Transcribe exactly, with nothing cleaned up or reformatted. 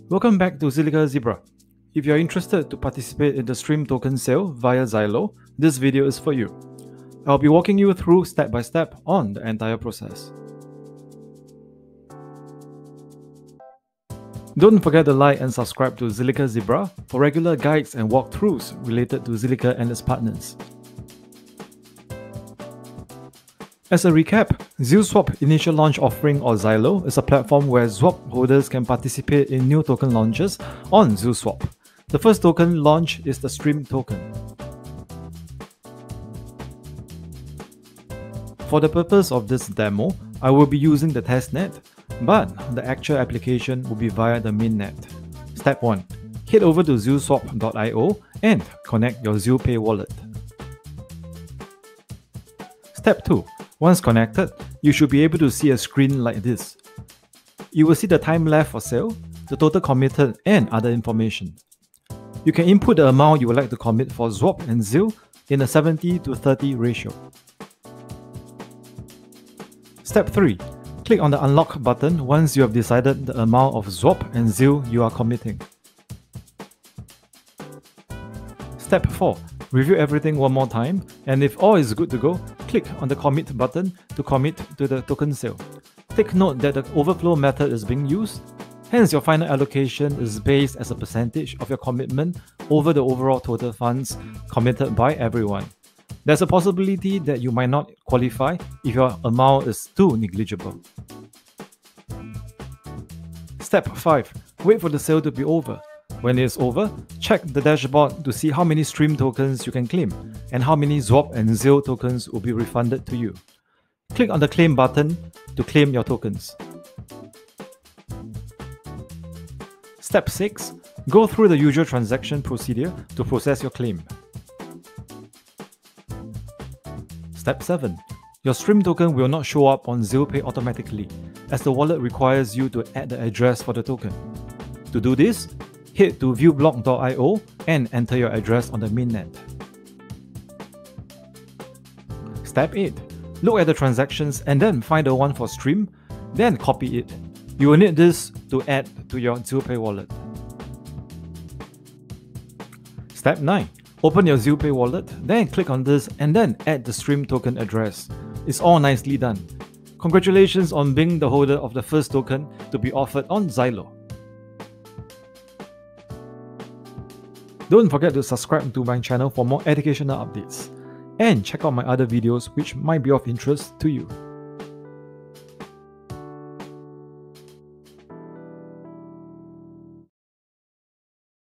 Welcome back to Zilliqa Zebra. If you are interested to participate in the stream token sale via ZILO, this video is for you. I'll be walking you through step by step on the entire process. Don't forget to like and subscribe to Zilliqa Zebra for regular guides and walkthroughs related to Zilliqa and its partners. As a recap, ZilSwap Initial Launch Offering or ZILO is a platform where swap holders can participate in new token launches on ZilSwap. The first token launch is the Stream token. For the purpose of this demo, I will be using the testnet, but the actual application will be via the mainnet. Step one. Head over to zilswap dot i o and connect your ZilPay wallet. Step two. Once connected, you should be able to see a screen like this. You will see the time left for sale, the total committed, and other information. You can input the amount you would like to commit for Swap and Zil in a seventy to thirty ratio. Step three. Click on the Unlock button once you have decided the amount of Swap and Zil you are committing. Step four. Review everything one more time, and if all is good to go, click on the Commit button to commit to the token sale. Take note that the overflow method is being used, hence your final allocation is based as a percentage of your commitment over the overall total funds committed by everyone. There's a possibility that you might not qualify if your amount is too negligible. Step five. Wait for the sale to be over. When it is over, check the dashboard to see how many Stream tokens you can claim and how many Swap and Zil tokens will be refunded to you. Click on the Claim button to claim your tokens. Step six. Go through the usual transaction procedure to process your claim. Step seven. Your Stream token will not show up on ZilPay automatically, as the wallet requires you to add the address for the token. To do this, head to viewblock dot i o and enter your address on the mainnet. Step eight. Look at the transactions and then find the one for Stream, then copy it. You will need this to add to your ZilPay wallet. Step nine. Open your ZilPay wallet, then click on this and then add the Stream token address. It's all nicely done. Congratulations on being the holder of the first token to be offered on ZILO. Don't forget to subscribe to my channel for more educational updates, and check out my other videos which might be of interest to you.